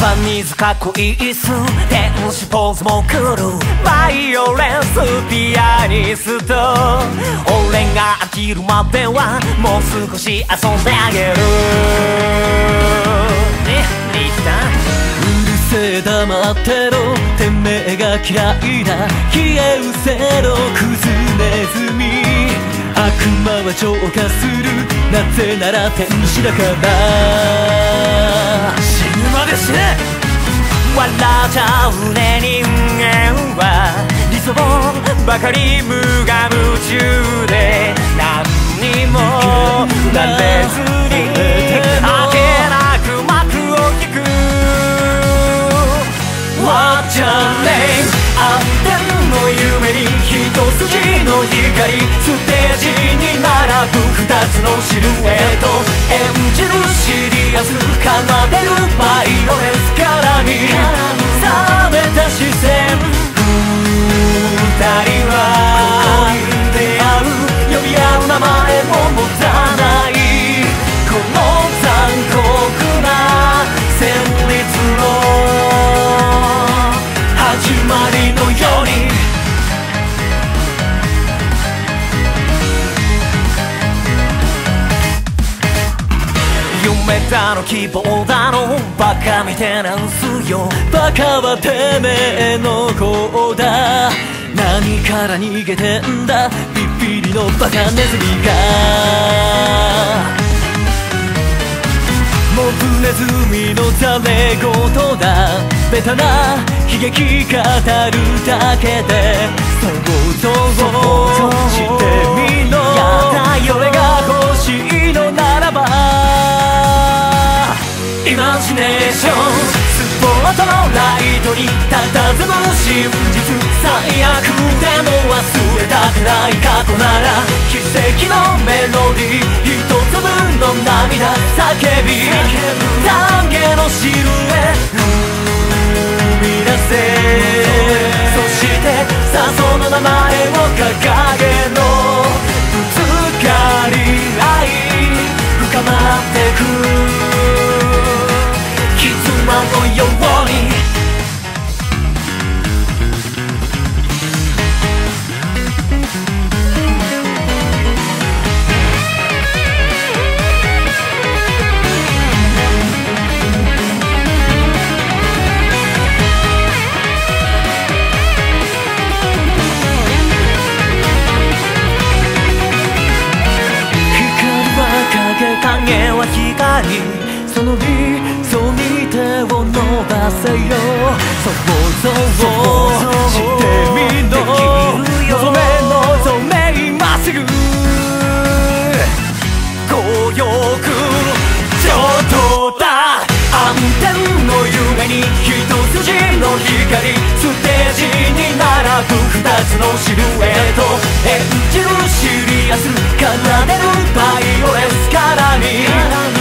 パニーズかっこいいっす天使ポーズも来るバイオレンスピアニスト俺が飽きるまではもう少し遊んであげるねリキさんうるせえ黙ってろてめえが嫌いだ消え失せろクズネズミ悪魔は浄化するなぜなら天使だから死ぬまで死ね笑っちゃうね人間は理想ばかり無我夢中で何にもなれずにあけなく幕を引く Watch your name あっての夢に一筋の光ステージに並ぶ二つのシルエット演じるシリアス奏でるバイオレンスからに冷めた視線二人は出会う呼び合う名前も持たないこの残酷な旋律の始まりのように夢だの希望だのバカみてえなんすよバカはてめえの子だ何から逃げてんだビッビリのバカネズミがモブネズミのざれ言だベタな悲劇語るだけで想像してみろそれが欲しいのならばイマジネーションスポットのライトに佇む真実最悪でも忘れたくない過去なら奇跡のメロディー一粒の涙叫び懺悔のシルエット生み出せそしてさあその名前を掲げろぶつかり合い深まってく絆のように影は光その理想に手を伸ばせよ想像してみろ望め今すぐ強欲上等だ暗転の夢に一筋の光ステージに並ぶ二つのシルエット演じるシリアス奏でるバイオレンスからに